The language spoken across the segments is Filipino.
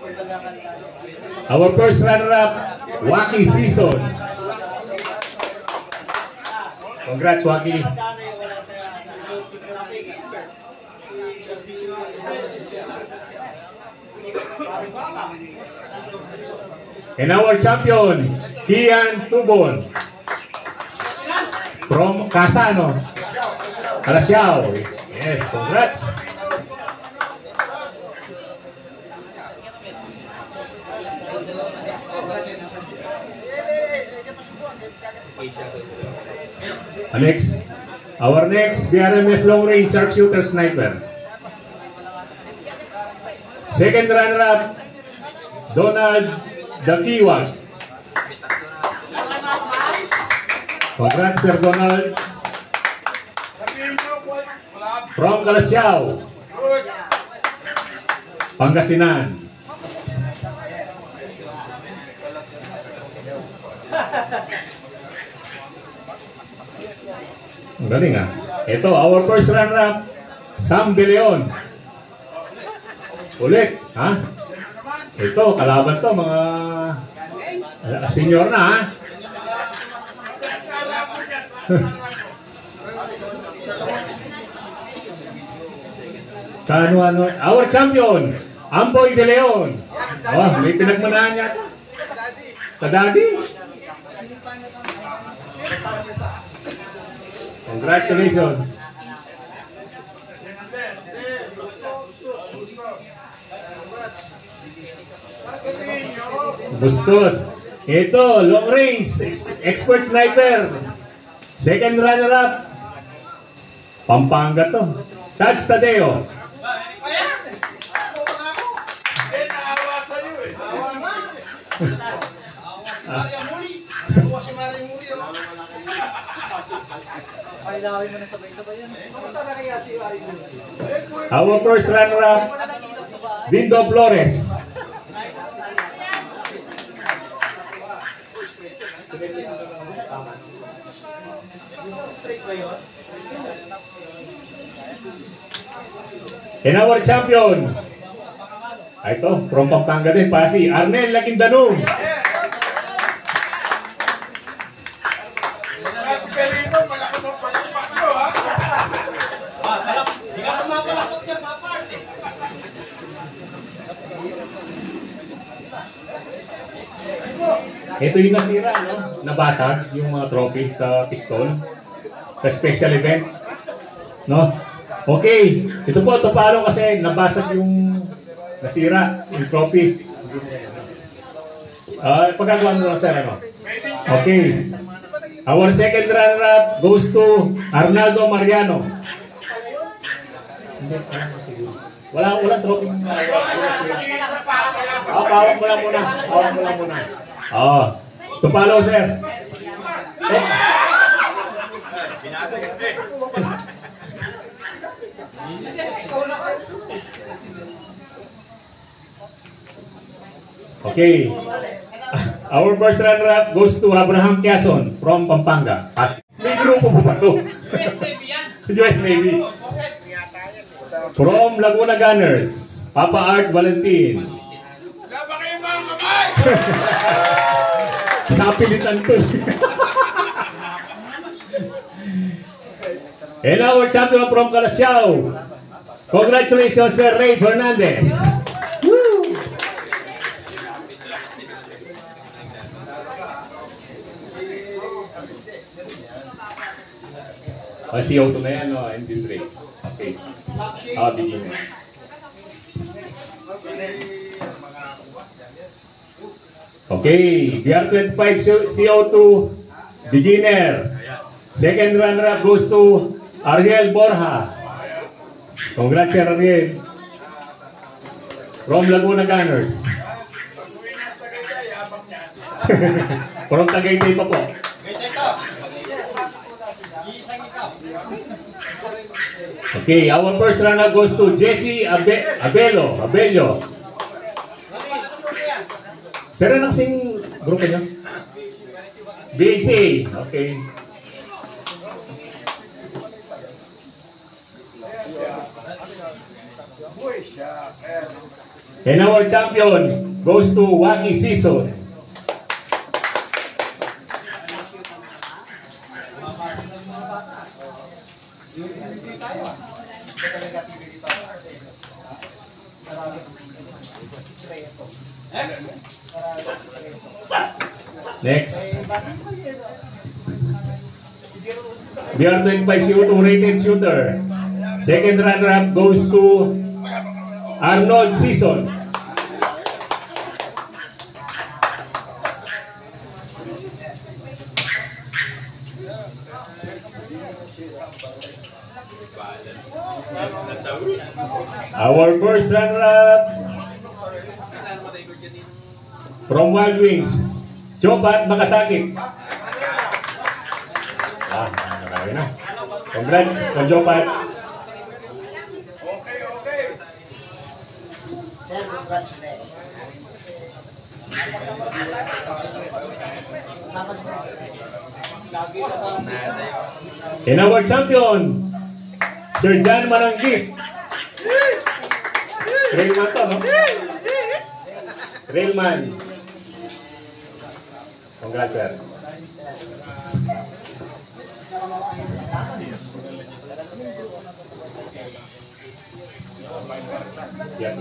Our first runner-up, Waki Season. Congrats, Waki. And our champion, Kian Tubon. From Casano. Calasiao. Yes, congrats. Our next BRMS long range sharpshooter sniper. Second runner-up, Donald Dakiwag. Congrats, Sir Donald. From Calasiao, Pangasinan. Ang galing ah. Ito, our first runner-up, Sam De Leon. Ulit, ha? Ito, kalaban to, mga senior na, ha? Ano, our champion, Amboy De Leon. Oh, may pinagmanahan niya. Sa daddy. Congratulations. Bustos. Ito, long range, expert sniper. Second runner-up, Pampanga to. Tads Tadeo. Our first runner-up, Bindo Flores. And our champion, ito, from Pampanga din, Pasi, Arnel Lakindanong. Ito yung nasira, no? Nabasag yung mga trophy sa pistol sa special event, no? Okay, ito po, tupalo kasi nabasag yung nasira, yung trophy. Pagkagawa mo lang, sir, ano? Okay. Our second runner-up goes to Arnaldo Mariano. Walang trophy. Pawag mo lang muna. Tupalo, sir. Okay. Our first runner-up goes to Abraham Quezon from Pampanga. May grupo po ba ito? US Navy yan. US Navy. From Laguna Gunners, Papa Art Valentin. Dapat kayo mga kamay! Sa pilitan to. And our champion from Calasiao. Congratulations, Sir Ray Fernandez. Woo! CO2 na yan, no? Engine brake. Okay. Beginner. Okay, BR25 CO2 beginner. Second runner-up goes to Ariel Borja. Congrats, Sir Ariel. From Laguna Gunners. From Tagaytay pa po. Okay, our first runner goes to Jesse Abello. Sir, anong sing grupo niyo? BHA. Okay. And our champion goes to Waki Season. Next. BR25 CO2 rated shooter. Second runner-up goes to Arnold Season. Our first runner-up from Wild Wings, Jopat Makasakit. Marami na. Congrats, Jopat. And our champion, Sir John Manangkit. Railman to, no? Railman. Congrats, sir. Yeah.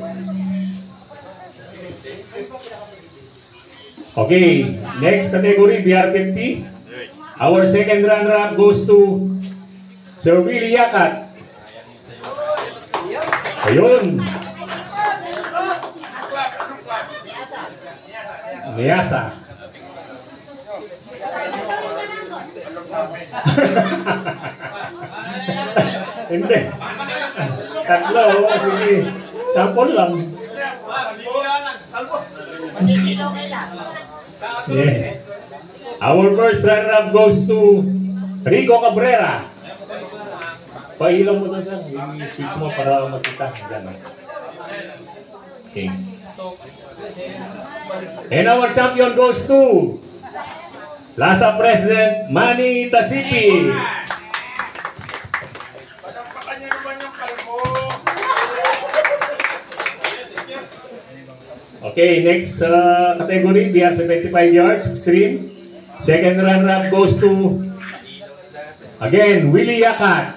Okay, next category, BR50. Our second runner-up goes to Sir Willie Yakat. Ayun. Niasa. Hindi. Tatlo, sige. Sample lang. Yes. Our first runner-up goes to Rico Cabrera. Pailaw mo doon siya. I-switch mo para makita. Okay. And our champion goes to Lasa President Manny Tasipi. Okay, next category, BR 75 yards, extreme. Second runner-up goes to, again, Willie Yakat.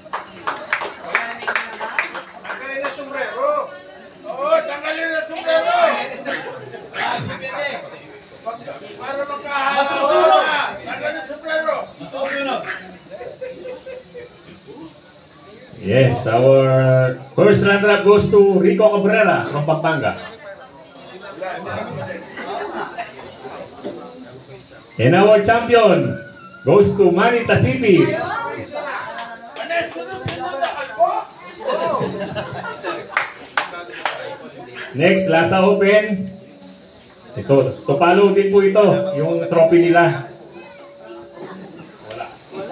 Tanggalin na sombrero. Oo, tanggalin na sombrero. Para magkahalawa. Tanggalin na sombrero. Yes, our first runner-up goes to Rico Cabrera from Pampanga. And our champion goes to Manny Tasipi. Next, Lasa Open. Ito, tupalo din po ito, yung trophy nila. Wala.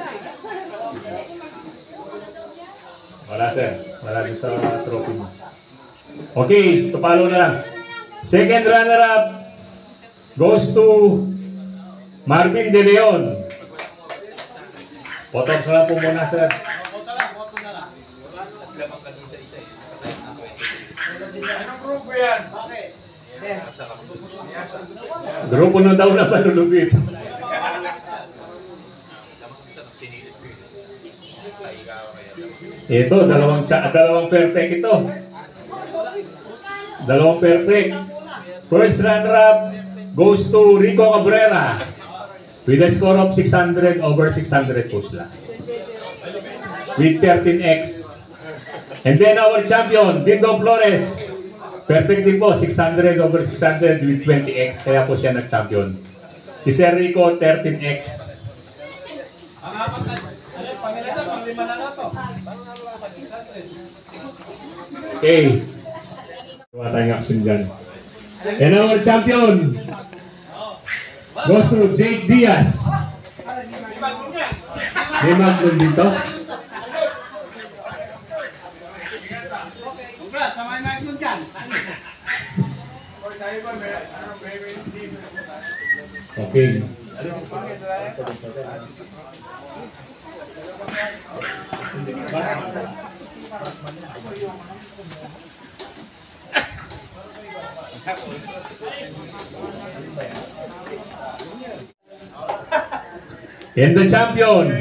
Wala, sir. Wala din sa trophy mo. Okay, tupalo na lang. Second runner-up goes to Marvin De Leon. Photos na lang po muna, sir. Anong grupo yan? Grupo na daw na malulugit. Ito, dalawang perfect ito. Dalawang perfect. First runner-up goes to Rico Cabrera with a score of 600 over 600 po sila. With 13x. And then our champion, Dindo Flores. Perfect din po, 600 over 600 with 20x. Kaya po siya nag-champion. Si Sir Rico, 13x. Okay. Gawa tayong action dyan. And our champion goes to Jake Diaz. May maglon dito. Sama na yun dyan. Okay. And the champion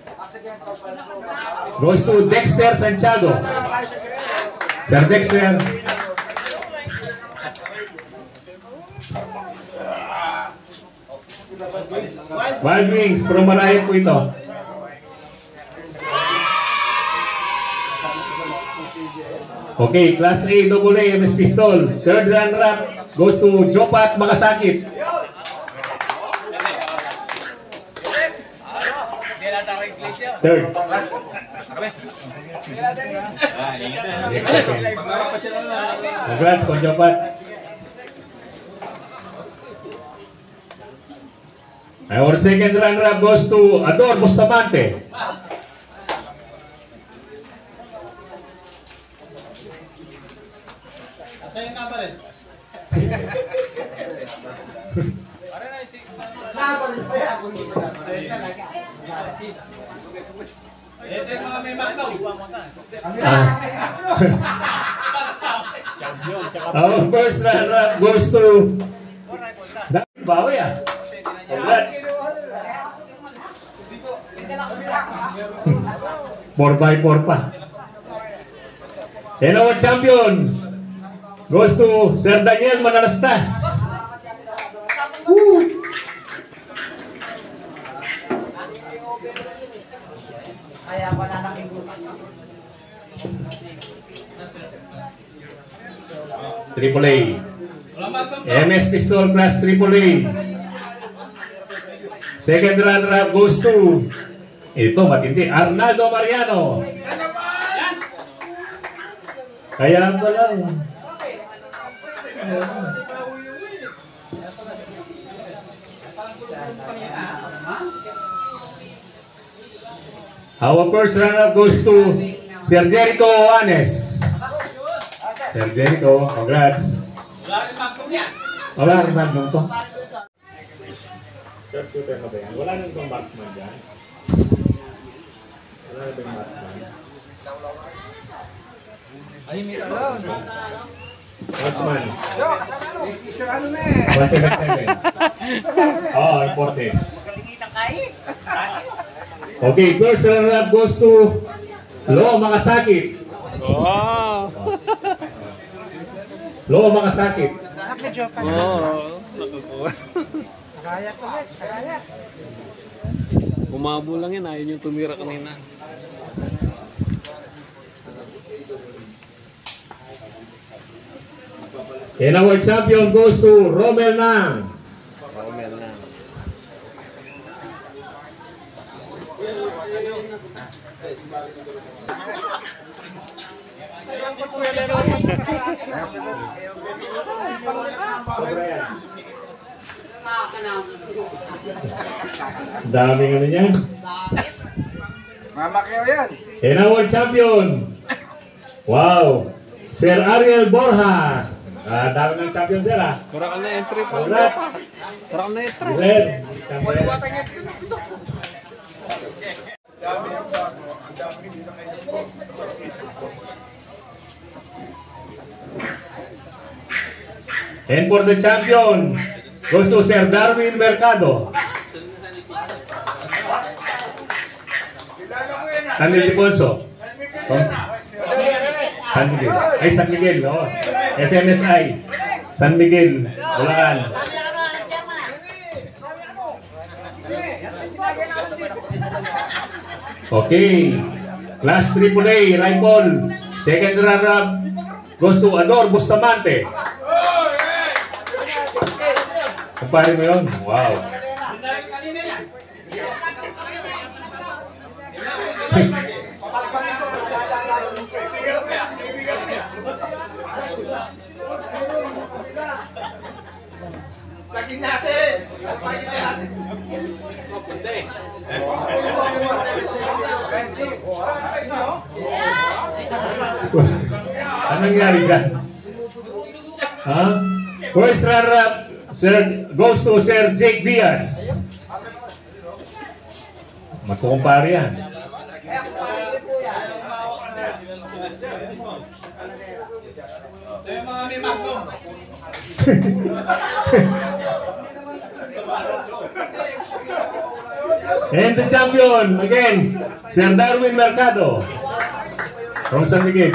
goes to Dexter Santiago. Sir Dexter. Wild Wings, from Marayat po ito. Okay, Class A, AA, MS Pistol. Third runner-up goes to Jopat Makasakit. Third. Congrats, Kon Jopat. Our second runner-up goes to Ador Bustamante. Our first runner-up goes to Bawi ah. Congrats. 4x4 pa. And our champion goes to Sir Daniel Manalastas. Woo! AAA. MS Pistol Class AAA. Second runner-up goes to, ito matindi, Arnaldo Mariano. Kaya pala. Our first runner-up goes to Sir Jericho Juanes. Sir Jericho, congrats. Wala rin magnum to. Sharpshooter na ba yan? Wala nang itong marksman dyan? Wala na ba yung marksman? Ay, may alam. Marksman. Isa ano na eh. 177. Oo, important. Okay, first runner-up goes to Lo Makasakit. Wow! Lo Makasakit. Oo, nakukuha. Umabo lang yan, ayaw nyo tumira kanina. And our champion goes to Romel Nang. Romel na. Daming ano niyan. Mama kayo yan. And our champion. Wow. Sir Ariel Borja. Dami ng champion sir ah. Para ka na entry pa. Congrats. Para ka na entry. Sir. Champion. Dami yung bago. Ang dami dito kayo. And for the champion goes to Sir Darwin Mercado. San Miguel Deponso. San Miguel. Ay, San Miguel. No? SMSI. San Miguel. Bulacan. Okay. Class AAA, Rifle. Second runner-up goes to Ador Bustamante. Kumpare mo yun? Wow. Laging natin! Laging natin! Anong nangyari dyan? Ha? First runner-up goes to Sir Jake Diaz. Magkukumpare yan. Ito yung mga may magnum. And the champion, again, Sir Darwin Mercado from San Miguel.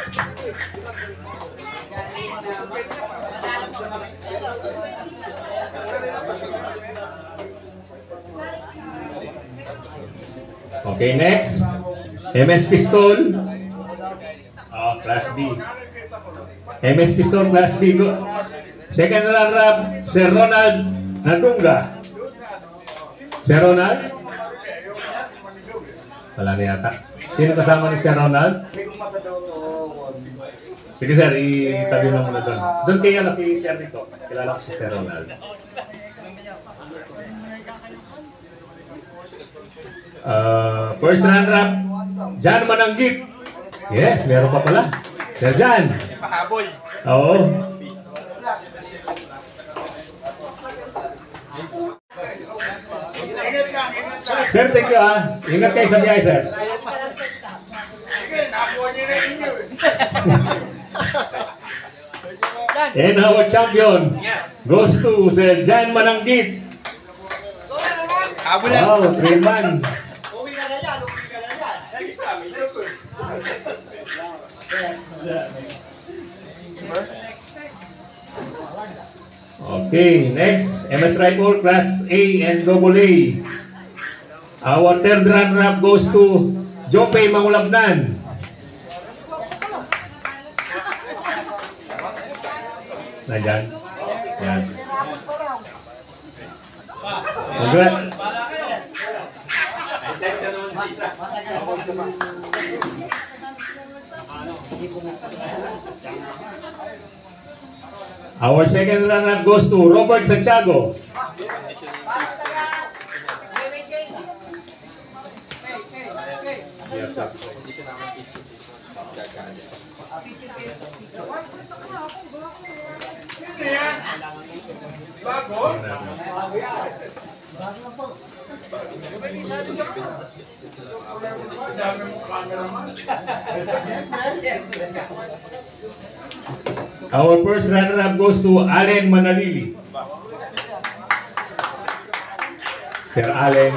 Okay, next, MS Pistol, Class B. MS Pistol, Class B. Second runner-up, Sir Ronald Nadunga. Sir Ronald? Wala na yata. Sino kasama ni Sir Ronald? Sige sir, itabi na muna doon. Doon kayo naki-share dito. Kilala ko si Sir Ronald. First runner-up, Jan Mananggit. Yes, meron pa pala. Sir Jan. Pahabol. Oo. Ingat lang, ingat lang. Sir, thank you ah. Ingat kayo sa biyahe, sir. Sige, nakuha niyo na inyo eh. And our champion goes to Sir Jan Mananggit. Wow, 3-man. Okay, next, MS Rifle Class A and AA. Our third runner-up goes to Jope Mangulabnan. Nandyan. Yan. Congrats. Our second runner goes to Robert Santiago. Bago? Dami mo cameraman. Our first runner-up goes to Allen Manalili. Sir Allen.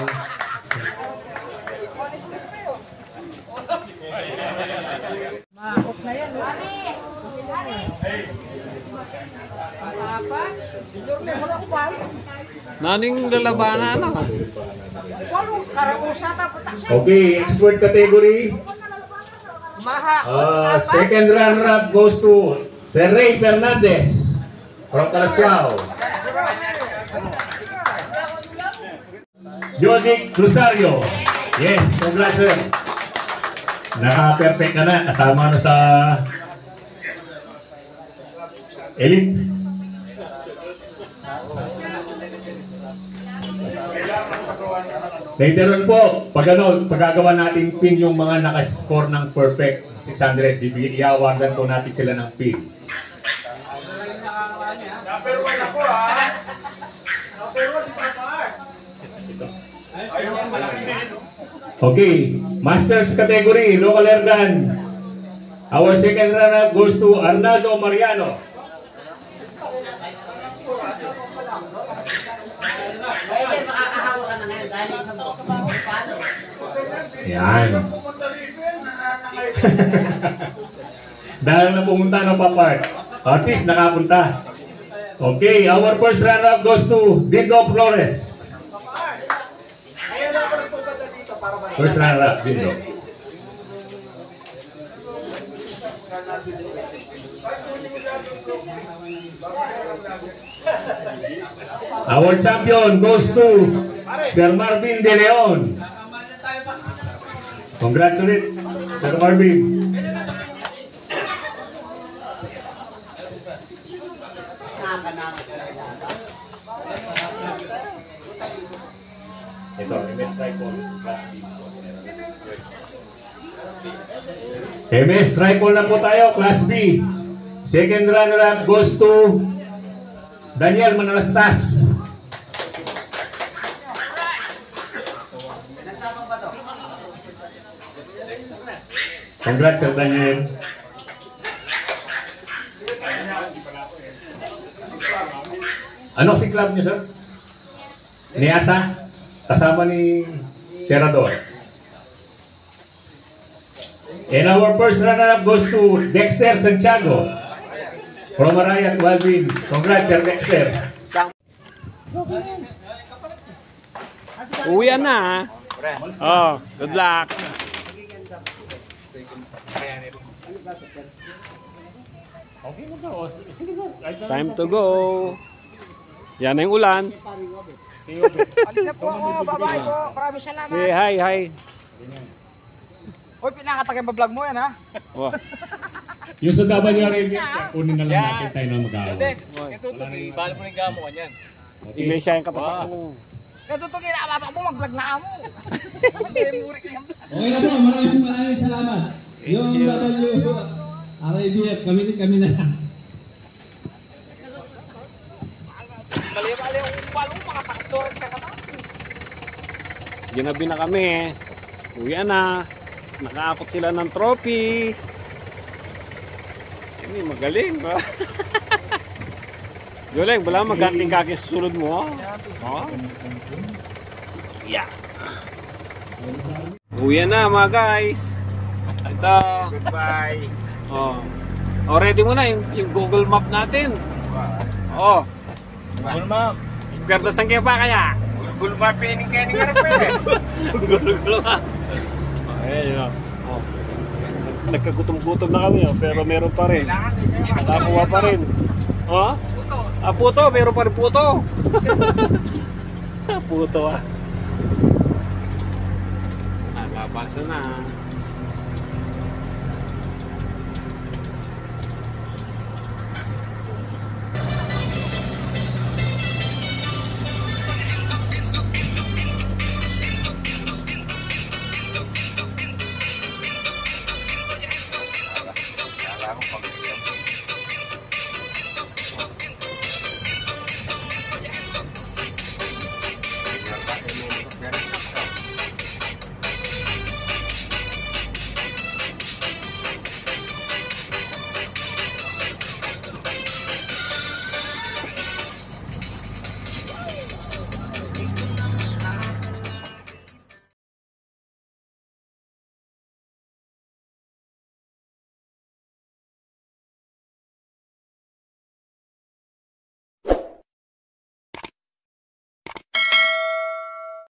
Maakot na yan. Naning lalabanan na. Okay, expert category. Second runner-up goes to Sir Ray Fernandez from Calasiao. Jodic Rosario. Yes, congrats sir. Naka-perfect ka na. Kasama na sa elite. Later on po, pagkagawa natin pin yung mga nakascore ng perfect 600, iawagan po natin sila ng pin. Number 1 ako ha. Number 1 si Papar. Ayaw ang malaki. Okay, Masters category, local airgun. Our second runner goes to Arnaldo Mariano. Yan. Dahil na pumunta ng papart. At least nakapunta. Okay, our first runner-up goes to Dindo Flores. First runner-up, Dindo. Our champion goes to Sir Marvin De Leon. Congrats ulit, Sir Marvin. Ito, MS Rifle Class B. MS Rifle na po tayo, Class B. Second runner-up goes to Daniel Manalastas. Congrats, Sir Daniel. Ano si club niyo, sir? Niasa? Kasama ni Senador. And our first runner-up goes to Dexter Santiago from Arayat Wildwings. Congrats, Sir Dexter. Uwian na, oh, good luck. Time to go. Yan na yung ulan. Alis na po ako, bye-bye po. Maraming salamat. Say hi, hi. Hoy, pinakatagay ba vlog mo yan, ha? Oh. Yung sa WRL, kunin na lang natin tayo na mag-aaway. Bali mo ng gamuan yan. Iglesia yung katapat mo. Natutugin na ababa mo, mag-vlog na ako. Okay na po, maraming salamat. Yung RABF, kami na lang. Mali-mali yung balong mga taktor ka ka. Ginabi na kami. Uwian na. Nakaakot sila ng trophy. Ini magaling ba? Galing, wala maganting kaki sa sulod mo. Oh. Yeah. Uwian na mga guys. Ito. Goodbye. Oh. Oh, ready mo na yung Google Map natin. Oh. Google Map. Garda sang kaya pa kaya? Google Map ini kaya ni karpe. Google Map. Ayun yun. Oh. Nagkagutom-gutom na kami, oh, pero meron pa rin. Nakakuha pa rin. Oh? Ah, puto. Meron pa rin puto. Puto ah. Nalabasa na.